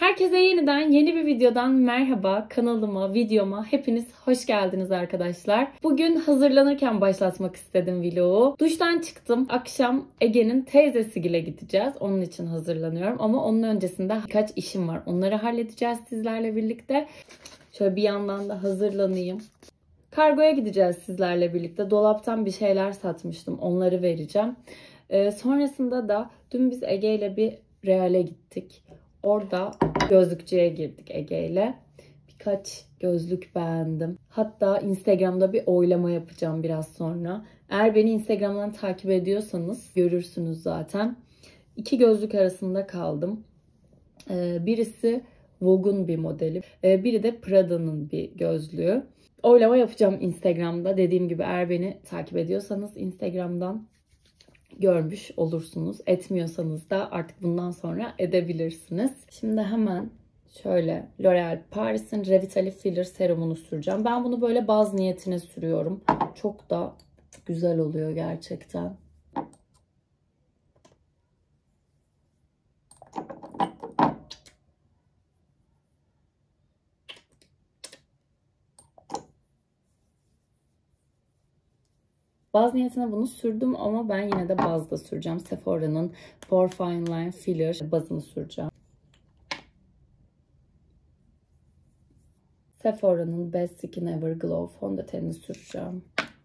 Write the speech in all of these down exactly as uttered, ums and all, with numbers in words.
Herkese yeniden yeni bir videodan merhaba. Kanalıma, videoma hepiniz hoş geldiniz arkadaşlar. Bugün hazırlanırken başlatmak istedim vlogu. Duştan çıktım. Akşam Ege'nin teyzesiyle gideceğiz. Onun için hazırlanıyorum. Ama onun öncesinde birkaç işim var. Onları halledeceğiz sizlerle birlikte. Şöyle bir yandan da hazırlanayım. Kargoya gideceğiz sizlerle birlikte. Dolaptan bir şeyler satmıştım. Onları vereceğim. Ee, sonrasında da dün biz Ege ile bir Real'e gittik. Orada gözlükçüye girdik Ege ile. Birkaç gözlük beğendim. Hatta Instagram'da bir oylama yapacağım biraz sonra. Eğer beni Instagram'dan takip ediyorsanız görürsünüz zaten. İki gözlük arasında kaldım. Ee, birisi Vogue'un bir modeli. Ee, biri de Prada'nın bir gözlüğü. Oylama yapacağım Instagram'da. Dediğim gibi eğer beni takip ediyorsanız Instagram'dan görmüş olursunuz. Etmiyorsanız da artık bundan sonra edebilirsiniz. Şimdi hemen şöyle L'Oréal Paris'in Revitali Filler serumunu süreceğim. Ben bunu böyle baz niyetine sürüyorum. Çok da güzel oluyor gerçekten. Baz niyetine bunu sürdüm ama ben yine de bazda süreceğim. Sephora'nın Pore Fine Line Filler bazını süreceğim. Sephora'nın Best Skin Ever Glow fondötenini süreceğim.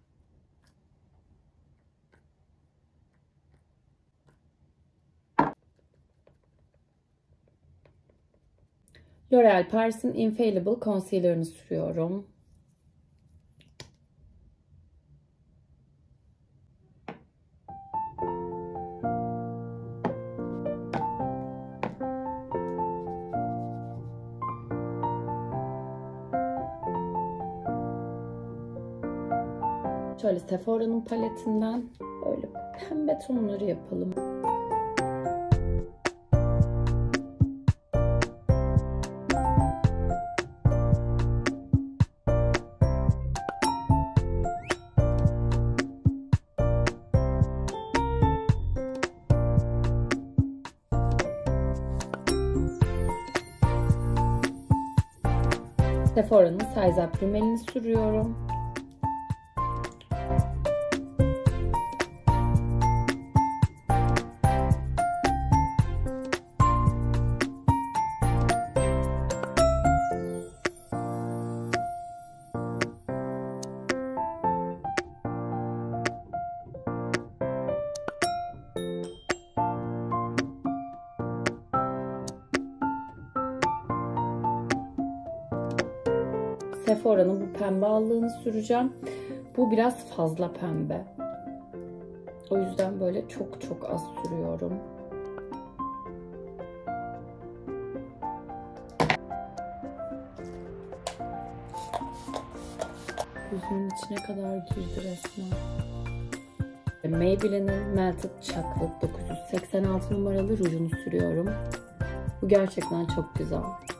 L'Oréal Paris'in Infallible Concealer'ını sürüyorum. Şöyle Sephora'nın paletinden böyle pembe tonları yapalım. Sephora'nın Size Up rimelini sürüyorum. Sephora'nın bu pembe allığını süreceğim. Bu biraz fazla pembe. O yüzden böyle çok çok az sürüyorum. Gözümün içine kadar girdi resmen. Maybelline'in Melted Chocolate dokuz yüz seksen altı numaralı rujunu sürüyorum. Bu gerçekten çok güzel.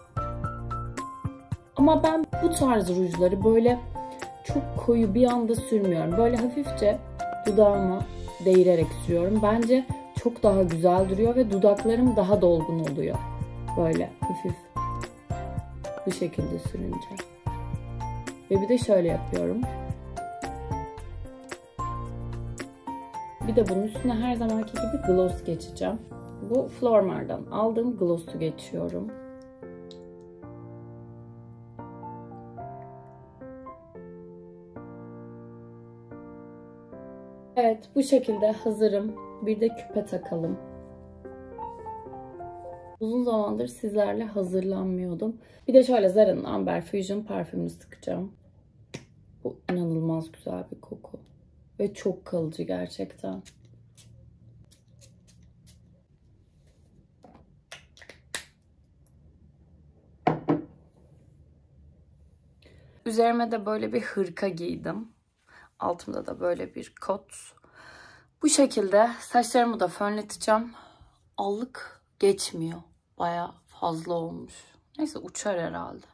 Ama ben bu tarz rujları böyle çok koyu bir anda sürmüyorum. Böyle hafifçe dudağıma değirerek sürüyorum. Bence çok daha güzel duruyor ve dudaklarım daha dolgun oluyor. Böyle hafif bu şekilde sürünce. Ve bir de şöyle yapıyorum. Bir de bunun üstüne her zamanki gibi gloss geçeceğim. Bu Flormar'dan aldığım gloss'u geçiyorum. Evet, bu şekilde hazırım. Bir de küpe takalım. Uzun zamandır sizlerle hazırlanmıyordum. Bir de şöyle Zara'nın Amber Fusion parfümünü sıkacağım. Bu inanılmaz güzel bir koku. Ve çok kalıcı gerçekten. Üzerime de böyle bir hırka giydim. Altımda da böyle bir kot. Bu şekilde saçlarımı da fönleteceğim. Allık geçmiyor. Bayağı fazla olmuş. Neyse uçar herhalde.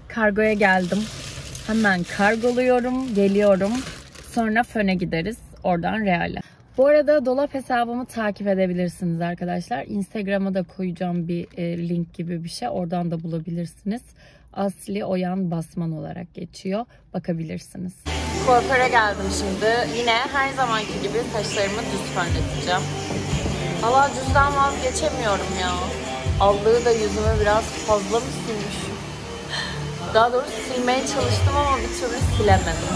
Kargoya geldim. Hemen kargoluyorum, geliyorum. Sonra Fön'e gideriz. Oradan Real'e. Bu arada dolap hesabımı takip edebilirsiniz arkadaşlar. Instagram'a da koyacağım bir e, link gibi bir şey. Oradan da bulabilirsiniz. Asli Oyan Basman olarak geçiyor. Bakabilirsiniz. Kuaföre geldim şimdi. Yine her zamanki gibi saçlarımı düz fönleteceğim. Valla düzden vazgeçemiyorum ya. Allığı da yüzüme biraz fazla mı silmişim? Daha doğrusu silmeye çalıştım ama bir türlü silemedim.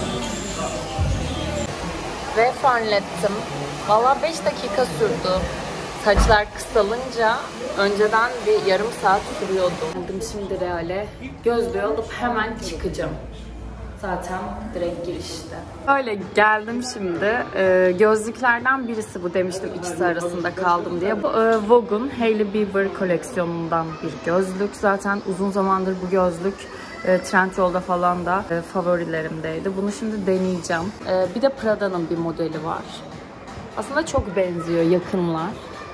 Ve fönlettim. Valla beş dakika sürdü. Saçlar kısalınca önceden bir yarım saat sürüyordu. Geldim şimdi Real'e. Gözlüğü alıp hemen çıkacağım. Zaten direkt girişte. Öyle geldim şimdi. Ee, gözlüklerden birisi bu, demiştim ikisi arasında kaldım diye. Bu e, Vogue'un Hailey Bieber koleksiyonundan bir gözlük. Zaten uzun zamandır bu gözlük e, Trendyol'da falan da e, favorilerimdeydi. Bunu şimdi deneyeceğim. E, bir de Prada'nın bir modeli var. Aslında çok benziyor, yakınlar.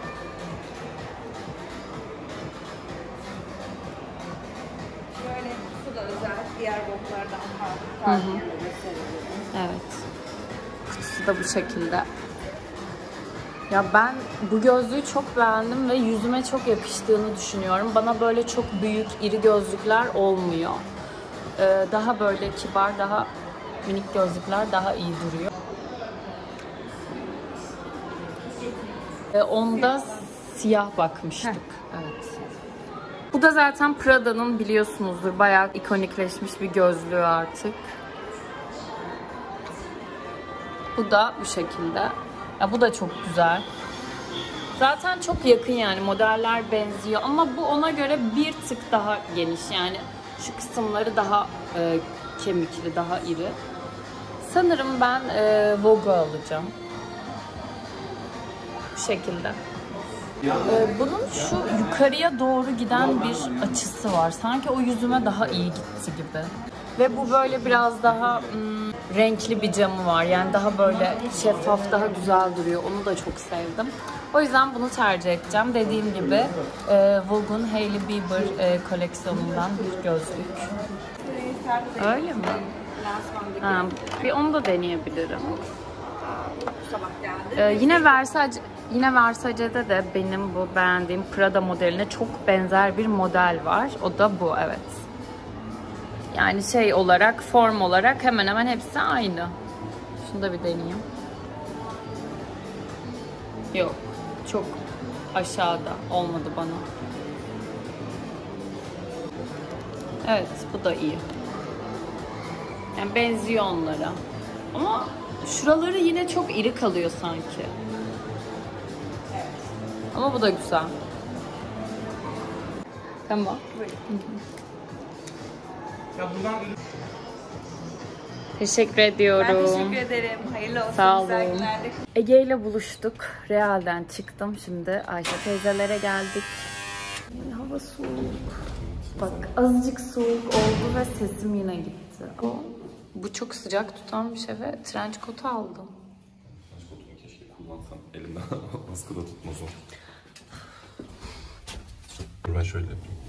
Böyle bu da özel, diğer Vogue'lardan farklı. Hı hı. Evet. Kutusu da bu şekilde. Ya ben bu gözlüğü çok beğendim ve yüzüme çok yakıştığını düşünüyorum. Bana böyle çok büyük, iri gözlükler olmuyor. Ee, daha böyle kibar, daha minik gözlükler daha iyi duruyor. Ee, onda siyah bakmıştık. Heh. Evet. Bu da zaten Prada'nın, biliyorsunuzdur, bayağı ikonikleşmiş bir gözlüğü artık. Bu da bu şekilde. Ya bu da çok güzel. Zaten çok yakın yani, modeller benziyor ama bu ona göre bir tık daha geniş, yani şu kısımları daha e, kemikli, daha iri. Sanırım ben e, Vogue alacağım. Bu şekilde. E, bunun şu yukarıya doğru giden bir açısı var. Sanki o yüzüme daha iyi gitti gibi. Ve bu böyle biraz daha ım, renkli bir camı var. Yani daha böyle şeffaf, daha güzel duruyor. Onu da çok sevdim. O yüzden bunu tercih edeceğim. Dediğim gibi e, Vogue'un Hailey Bieber e, koleksiyonundan bir gözlük. Öyle mi? Ha, bir onu da deneyebilirim. Sabah geldi. Ee, yine Versace, yine Versace'de de benim bu beğendiğim Prada modeline çok benzer bir model var. O da bu, evet. Yani şey olarak, form olarak hemen hemen hepsi aynı. Şunu da bir deneyeyim. Yok, çok aşağıda olmadı bana. Evet, bu da iyi. Yani benziyor onlara. Ama şuraları yine çok iri kalıyor sanki. Ama bu da güzel. Tamam. Ya buradan... Teşekkür ediyorum. Ben teşekkür ederim. Hayırlı olsun. Sağ olun. Güzel günlerde. Ege ile buluştuk. Real'den çıktım. Şimdi Ayşe teyzelere geldik. Hava soğuk. Bak azıcık soğuk oldu ve sesim yine gitti. Ama bu çok sıcak tutan bir şey ve trench coat aldım. Trench coat'unu keşke kullansam. Elimden askıda tutmaz o. Dur ben şöyle yapayım.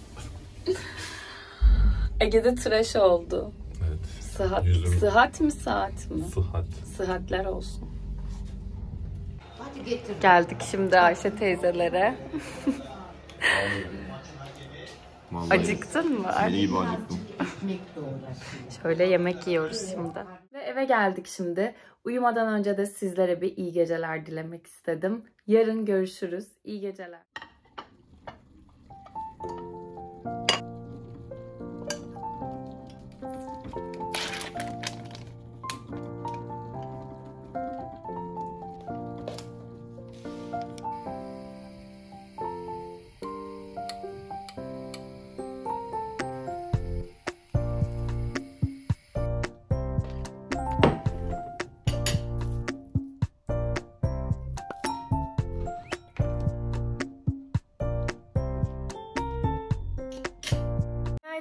Ege'de tıraş oldu. Evet. Sıhhat, Yüzüm... sıhhat mi saat mi? Sıhhat. Sıhhatler olsun. Geldik şimdi Ayşe teyzelere. Vallahi Acıktın mı? seni gibi acıktım. Şöyle yemek yiyoruz şimdi. Ve eve geldik şimdi. Uyumadan önce de sizlere bir iyi geceler dilemek istedim. Yarın görüşürüz. İyi geceler.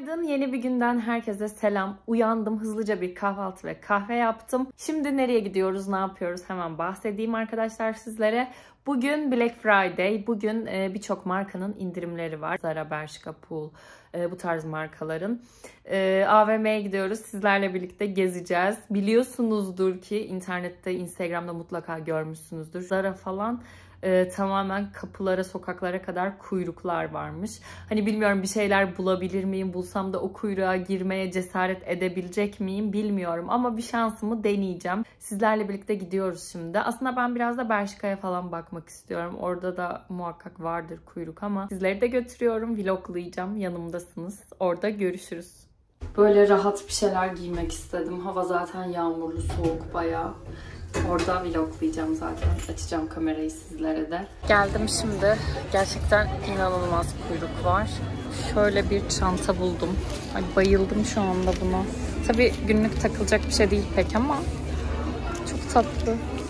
Günaydın. Yeni bir günden herkese selam. Uyandım, hızlıca bir kahvaltı ve kahve yaptım. Şimdi nereye gidiyoruz, ne yapıyoruz hemen bahsedeyim arkadaşlar sizlere. Bugün Black Friday. Bugün e, birçok markanın indirimleri var. Zara, Bershka, Pool, e, bu tarz markaların. E, A V M'ye gidiyoruz. Sizlerle birlikte gezeceğiz. Biliyorsunuzdur ki internette, Instagram'da mutlaka görmüşsünüzdür. Zara falan e, tamamen kapılara, sokaklara kadar kuyruklar varmış. Hani bilmiyorum, bir şeyler bulabilir miyim? Bulsam da o kuyruğa girmeye cesaret edebilecek miyim bilmiyorum. Ama bir şansımı deneyeceğim. Sizlerle birlikte gidiyoruz şimdi. Aslında ben biraz da Bershka'ya falan bakmak istiyorum. Orada da muhakkak vardır kuyruk ama sizleri de götürüyorum. Vloglayacağım. Yanımdasınız. Orada görüşürüz. Böyle rahat bir şeyler giymek istedim. Hava zaten yağmurlu, soğuk bayağı. Orada vloglayacağım zaten. Açacağım kamerayı sizlere de. Geldim şimdi. Gerçekten inanılmaz kuyruk var. Şöyle bir çanta buldum. Ay, bayıldım şu anda buna. Tabii günlük takılacak bir şey değil pek ama çok tatlı.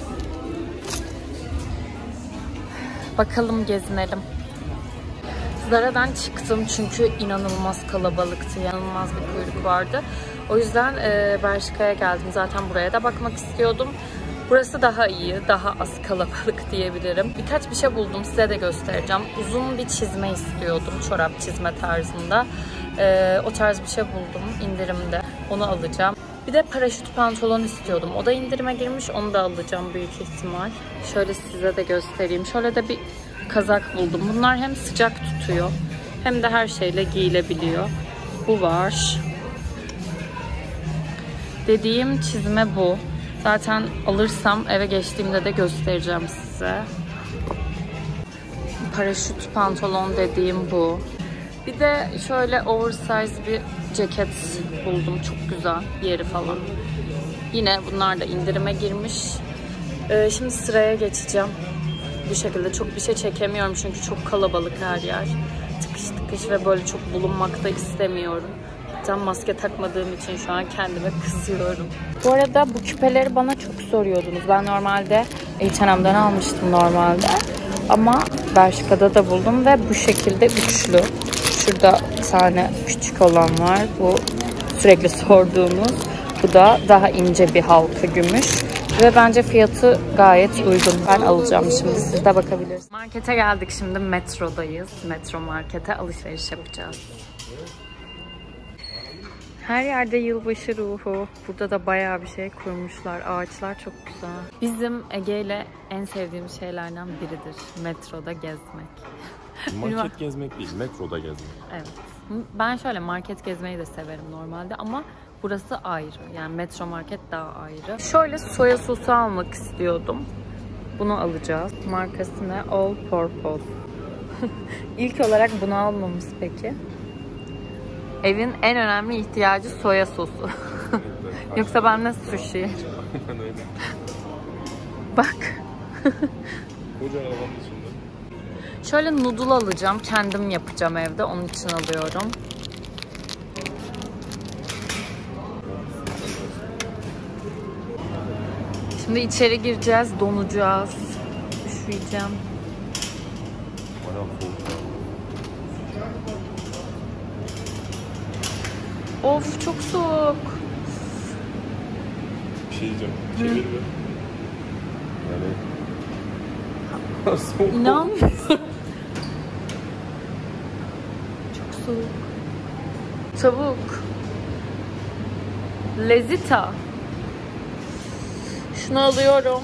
Bakalım, gezinelim. Zara'dan çıktım çünkü inanılmaz kalabalıktı. İnanılmaz bir kuyruk vardı. O yüzden e, Bershka'ya geldim. Zaten buraya da bakmak istiyordum. Burası daha iyi, daha az kalabalık diyebilirim. Birkaç bir şey buldum, size de göstereceğim. Uzun bir çizme istiyordum, çorap çizme tarzında. Ee, o tarz bir şey buldum indirimde. Onu alacağım. Bir de paraşüt pantolon istiyordum. O da indirime girmiş, onu da alacağım büyük ihtimal. Şöyle size de göstereyim. Şöyle de bir kazak buldum. Bunlar hem sıcak tutuyor hem de her şeyle giyilebiliyor. Bu var. Dediğim çizme bu. Zaten alırsam eve geçtiğimde de göstereceğim size. Paraşüt pantolon dediğim bu. Bir de şöyle oversize bir ceket buldum. Çok güzel yeri falan. Yine bunlar da indirime girmiş. Ee, şimdi sıraya geçeceğim. Bu şekilde çok bir şey çekemiyorum çünkü çok kalabalık her yer. Tıkış tıkış ve böyle çok bulunmak da istemiyorum. Tam maske takmadığım için şu an kendime kızıyorum. Bu arada bu küpeleri bana çok soruyordunuz. Ben normalde H and M'den almıştım normalde. Ama Bershka'da da buldum ve bu şekilde üçlü. Şurada bir tane küçük olan var. Bu sürekli sorduğunuz. Bu da daha ince bir halka gümüş. Ve bence fiyatı gayet uygun. Ben alacağım şimdi. Siz de bakabilirsiniz. Markete geldik şimdi. Metrodayız. Metro markete alışveriş yapacağız. Her yerde yılbaşı ruhu. Burada da bayağı bir şey kurmuşlar. Ağaçlar çok güzel. Bizim Ege ile en sevdiğim şeylerden biridir metroda gezmek. Market gezmek değil, metroda gezmek. Evet. Ben şöyle market gezmeyi de severim normalde ama burası ayrı. Yani metro market daha ayrı. Şöyle soya sosu almak istiyordum. Bunu alacağız. Markası ne? All Purpose. İlk olarak bunu almamız peki. Evin en önemli ihtiyacı soya sosu. Yoksa ben de sushi. Bak. Koca arabanın içinde. Şöyle noodle alacağım. Kendim yapacağım evde. Onun için alıyorum. Şimdi içeri gireceğiz. Donacağız. Üşüyeceğim. Of, çok soğuk. Bir şey diyeceğim. Çevir mi? Yani... soğuk. İnanmıyorum. Çok soğuk. Tavuk. Lezita. Şunu alıyorum.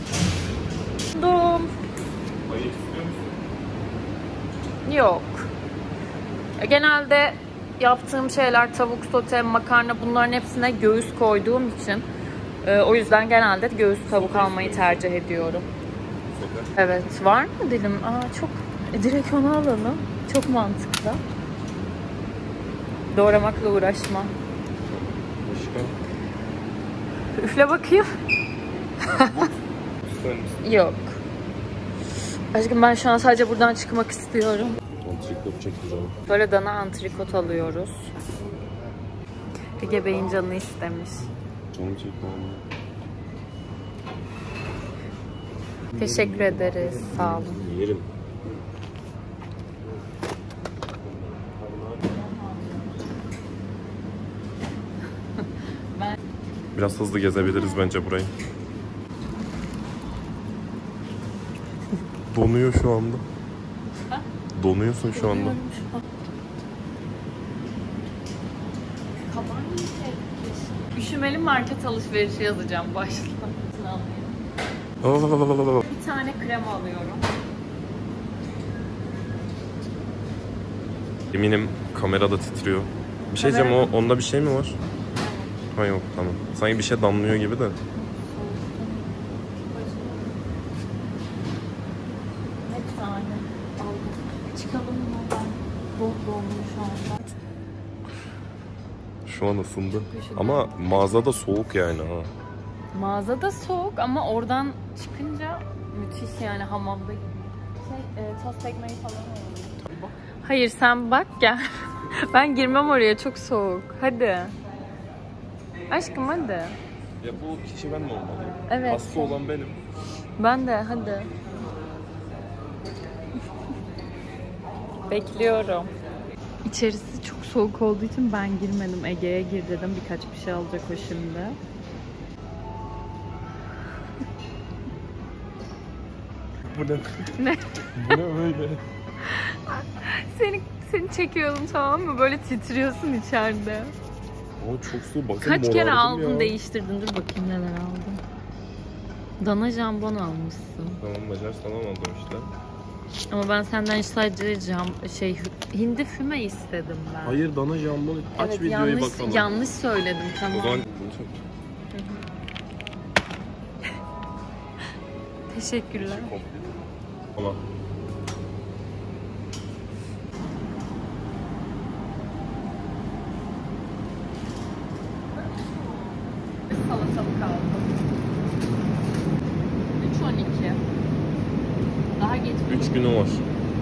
Dom. Ayı istiyor musun? Yok. Genelde yaptığım şeyler tavuk sote, makarna, bunların hepsine göğüs koyduğum için e, o yüzden genelde göğüs tavuk almayı tercih ediyorum. Sote. Evet. Var mı dilim? Aa, çok. E, direkt onu alalım. Çok mantıklı. Doğramakla uğraşma. Başka? Üfle bakayım. İster misin? Yok. Aşkım ben şu an sadece buradan çıkmak istiyorum. Antrikot çekti canım. Böyle dana antrikot alıyoruz. Ege Bey'in canını istemiş. Canım çekti anne. Teşekkür ederiz. Sağ olun. Yerim. Biraz hızlı gezebiliriz bence burayı. Donuyor şu anda. Ha? Donuyorsun şu anda. Üşümeli market alışverişi yazacağım başta. Bir tane krem alıyorum. Eminim kamerada titriyor. Bir şey diyeceğim, o onda bir şey mi var? Ha yok, tamam. Sanki bir şey damlıyor gibi de. Bir tane aldım. Çıkalım mı ben? Bol dolmuş şu anda. Şu an ısındı. Ama mağazada soğuk yani ha. Mağazada soğuk ama oradan çıkınca müthiş yani, hamamda gibi. Şey, e, tost ekmeği falan oluyor. Hayır sen bak gel. Ben girmem oraya, çok soğuk. Hadi. Aşkım hadi. Ya bu kişi ben mi olmalıyım? Evet. Hasta olan benim. Ben de hadi. Bekliyorum. İçerisi çok soğuk olduğu için ben girmedim. Ege'ye gir dedim. Birkaç bir şey alacak o şimdi. Bu ne? Ne? Bu ne böyle? Seni seni çekiyorum, tamam mı? Böyle titriyorsun içeride. Aa, çok soğuk. Bakın, Kaç kere aldın ya. değiştirdin? Dur bakayım neler aldın. Dana jambon almışsın. Tamam, Macar sana aldım işte. Ama ben senden sadece cam, şey hindi füme istedim ben. Hayır, dana jambon. Aç Evet, videoyu yanlış, bakalım. yanlış söyledim, tamam. O zaman bunu çok... Teşekkürler. Tamam. Salatalık aldım. üç on iki. Daha geç. üç günü var.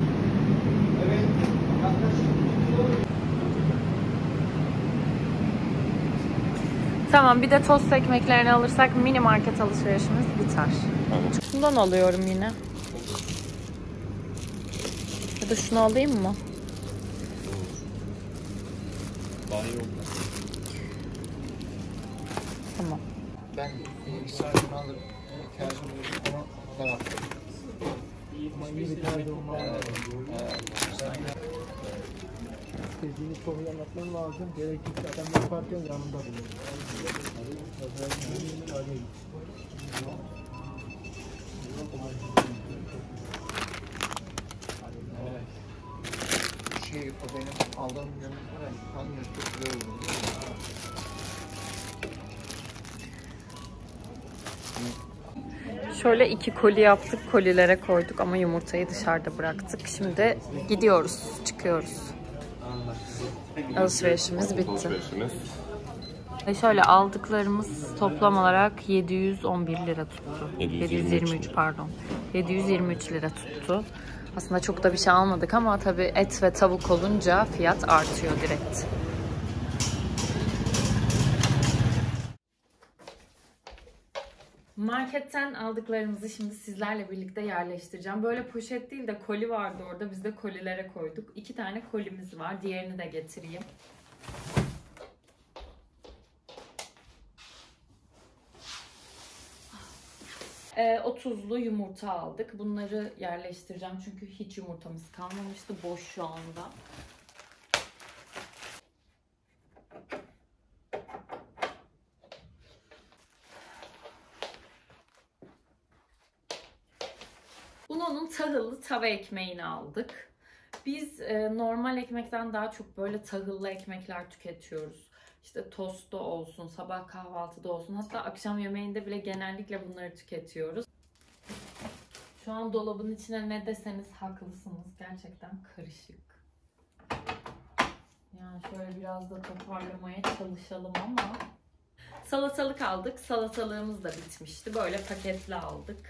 Tamam, bir de tost ekmeklerini alırsak mini market alışverişimiz biter. Tamam. Şundan alıyorum yine. Ya da şunu alayım mı? Daha iyi oldu. Tamam. Ben bilgisayarını alırım. İhtiyacım olur ama ben attım. Ama iyi bir tane olmalı. İstediğini soruyu anlatman lazım. Gerekirse adam yaparken yanında bulunur. Şey, o benim aldığım yönüm var ya, tam çok güzel oldu. Şöyle iki koli yaptık, kolilere koyduk ama yumurtayı dışarıda bıraktık. Şimdi gidiyoruz, çıkıyoruz. Alışverişimiz bitti. Alışverişimiz. Ve şöyle aldıklarımız toplam olarak yedi yüz on bir lira tuttu. yedi yüz yirmi üç pardon. yedi yüz yirmi üç lira tuttu. Aslında çok da bir şey almadık ama tabii et ve tavuk olunca fiyat artıyor direkt. Marketten aldıklarımızı şimdi sizlerle birlikte yerleştireceğim. Böyle poşet değil de koli vardı orada. Biz de kolilere koyduk. İki tane kolimiz var. Diğerini de getireyim. Ee, otuzlu yumurta aldık. Bunları yerleştireceğim çünkü hiç yumurtamız kalmamıştı. Boş şu anda. Uno'nun tahıllı tava ekmeğini aldık. Biz e, normal ekmekten daha çok böyle tahıllı ekmekler tüketiyoruz. İşte tostta olsun, sabah kahvaltıda olsun, hatta akşam yemeğinde bile genellikle bunları tüketiyoruz. Şu an dolabın içine ne deseniz haklısınız. Gerçekten karışık. Yani şöyle biraz da toparlamaya çalışalım ama. Salatalık aldık. Salatalığımız da bitmişti. Böyle paketli aldık.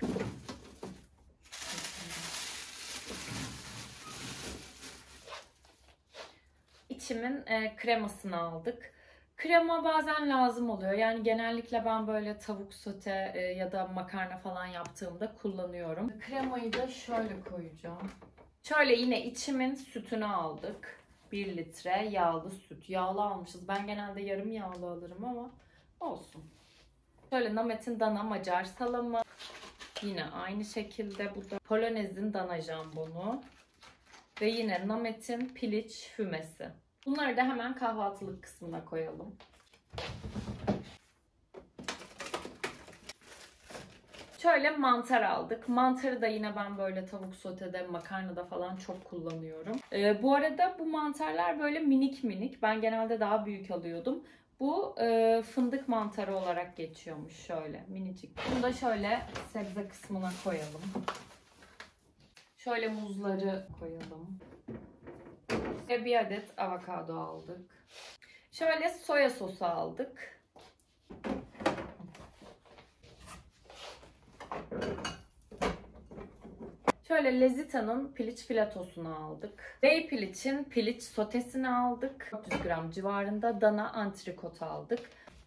İçimin e, kremasını aldık. Krema bazen lazım oluyor. Yani genellikle ben böyle tavuk sote e, ya da makarna falan yaptığımda kullanıyorum. Kremayı da şöyle koyacağım. Şöyle yine içimin sütünü aldık. bir litre yağlı süt. Yağlı almışız. Ben genelde yarım yağlı alırım ama olsun. Şöyle Namet'in dana Macar salamı. Yine aynı şekilde bu da Polonez'in dana jambonu. Ve yine Namet'in piliç fümesi. Bunları da hemen kahvaltılık kısmına koyalım. Şöyle mantar aldık. Mantarı da yine ben böyle tavuk sotede, makarnada falan çok kullanıyorum. Ee, bu arada bu mantarlar böyle minik minik. Ben genelde daha büyük alıyordum. Bu e, fındık mantarı olarak geçiyormuş şöyle minicik. Bunu da şöyle sebze kısmına koyalım. Şöyle muzları koyalım. Ve bir adet avokado aldık. Şöyle soya sosu aldık. Şöyle Lezita'nın piliç filetosunu aldık. Bey piliçin piliç sotesini aldık. dört yüz gram civarında dana antrikot aldık.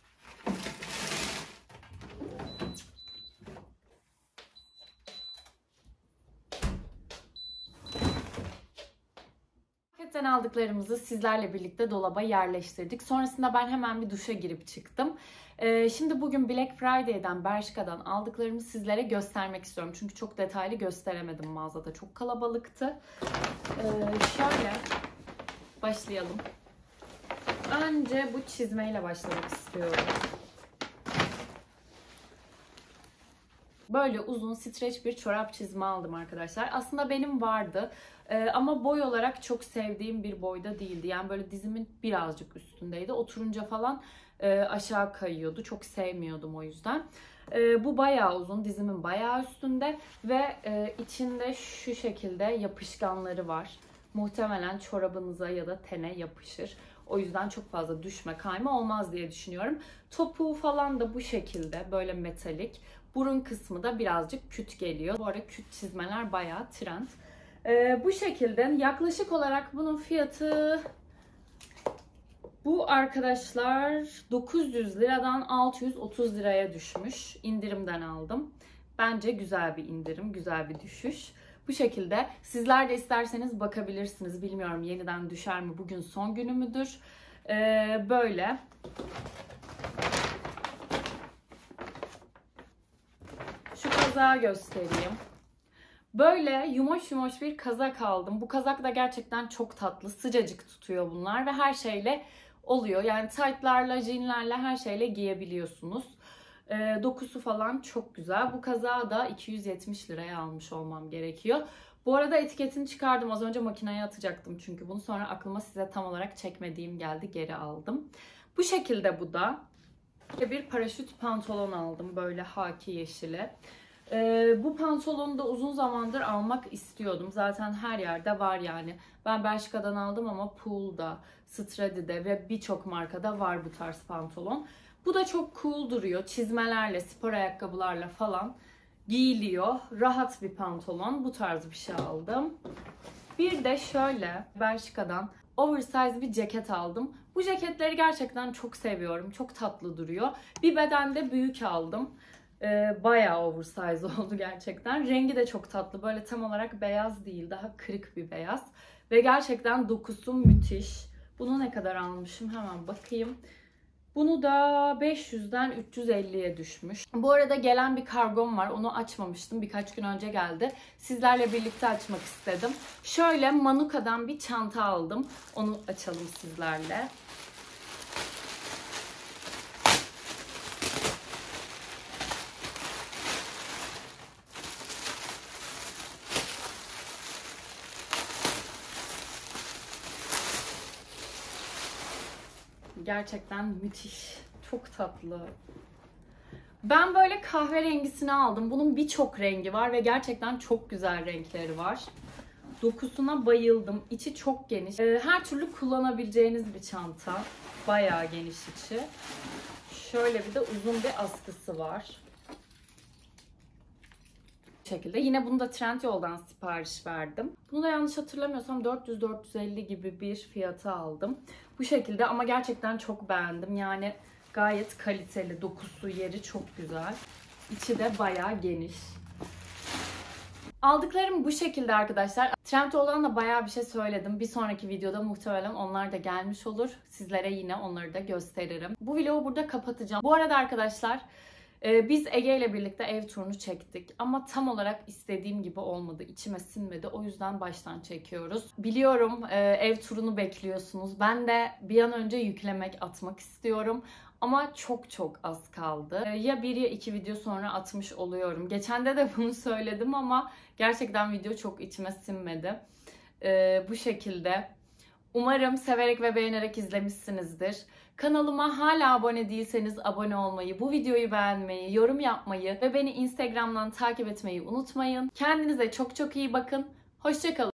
Marketten aldıklarımızı sizlerle birlikte dolaba yerleştirdik. Sonrasında ben hemen bir duşa girip çıktım. Ee, şimdi bugün Black Friday'den, Bershka'dan aldıklarımı sizlere göstermek istiyorum. Çünkü çok detaylı gösteremedim mağazada. Çok kalabalıktı. Ee, şöyle başlayalım. Önce bu çizmeyle başlamak istiyorum. Böyle uzun streç bir çorap çizme aldım arkadaşlar. Aslında benim vardı ee, ama boy olarak çok sevdiğim bir boyda değildi. Yani böyle dizimin birazcık üstündeydi. Oturunca falan e, aşağı kayıyordu. Çok sevmiyordum o yüzden. E, bu bayağı uzun, dizimin bayağı üstünde ve e, içinde şu şekilde yapışkanları var. Muhtemelen çorabınıza ya da tene yapışır. O yüzden çok fazla düşme, kayma olmaz diye düşünüyorum. Topuğu falan da bu şekilde böyle metalik. Burun kısmı da birazcık küt geliyor. Bu arada küt çizmeler bayağı trend. Ee, bu şekilde yaklaşık olarak bunun fiyatı bu arkadaşlar dokuz yüz liradan altı yüz otuz liraya düşmüş. İndirimden aldım. Bence güzel bir indirim, güzel bir düşüş. Bu şekilde sizler de isterseniz bakabilirsiniz. Bilmiyorum yeniden düşer mi? Bugün son günü müdür? Ee, böyle. Şu kazağı göstereyim. Böyle yumoş yumoş bir kazak aldım. Bu kazak da gerçekten çok tatlı. Sıcacık tutuyor bunlar ve her şeyle oluyor. Yani taytlarla, jeanlerle her şeyle giyebiliyorsunuz. E, dokusu falan çok güzel. Bu kazağı da iki yüz yetmiş liraya almış olmam gerekiyor. Bu arada etiketini çıkardım. Az önce makineye atacaktım çünkü bunu, sonra aklıma size tam olarak çekmediğim geldi. Geri aldım. Bu şekilde bu da. Bir paraşüt pantolon aldım. Böyle haki yeşili. Ee, bu pantolonu da uzun zamandır almak istiyordum. Zaten her yerde var yani. Ben Bershka'dan aldım ama Pool'da, Stradi'de ve birçok markada var bu tarz pantolon. Bu da çok cool duruyor. Çizmelerle, spor ayakkabılarla falan giyiliyor. Rahat bir pantolon. Bu tarz bir şey aldım. Bir de şöyle Bershka'dan oversize bir ceket aldım. Bu ceketleri gerçekten çok seviyorum. Çok tatlı duruyor. Bir bedende büyük aldım. Ee, bayağı oversize oldu gerçekten. Rengi de çok tatlı. Böyle tam olarak beyaz değil. Daha kırık bir beyaz. Ve gerçekten dokusu müthiş. Bunu ne kadar almışım? Hemen bakayım. Bunu da beş yüzden üç yüz elliye düşmüş. Bu arada gelen bir kargom var. Onu açmamıştım. Birkaç gün önce geldi. Sizlerle birlikte açmak istedim. Şöyle Manuka'dan bir çanta aldım. Onu açalım sizlerle. Gerçekten müthiş. Çok tatlı. Ben böyle kahverengisini aldım. Bunun birçok rengi var ve gerçekten çok güzel renkleri var. Dokusuna bayıldım. İçi çok geniş. Her türlü kullanabileceğiniz bir çanta. Bayağı geniş içi. Şöyle bir de uzun bir askısı var. Bu şekilde. Yine bunu da Trendyol'dan sipariş verdim. Bunu da yanlış hatırlamıyorsam dört yüz dört yüz elli gibi bir fiyata aldım. Bu şekilde ama gerçekten çok beğendim. Yani gayet kaliteli. Dokusu, yeri çok güzel. İçi de bayağı geniş. Aldıklarım bu şekilde arkadaşlar. Trendyol'dan da bayağı bir şey söyledim. Bir sonraki videoda muhtemelen onlar da gelmiş olur. Sizlere yine onları da gösteririm. Bu vlogu burada kapatacağım. Bu arada arkadaşlar Ee, biz Ege ile birlikte ev turunu çektik ama tam olarak istediğim gibi olmadı. İçime sinmedi. O yüzden baştan çekiyoruz. Biliyorum e, ev turunu bekliyorsunuz. Ben de bir an önce yüklemek, atmak istiyorum. Ama çok çok az kaldı. Ee, ya bir ya iki video sonra atmış oluyorum. Geçen de de bunu söyledim ama gerçekten video çok içime sinmedi. Ee, bu şekilde. Umarım severek ve beğenerek izlemişsinizdir. Kanalıma hala abone değilseniz abone olmayı, bu videoyu beğenmeyi, yorum yapmayı ve beni Instagram'dan takip etmeyi unutmayın. Kendinize çok çok iyi bakın. Hoşça kalın.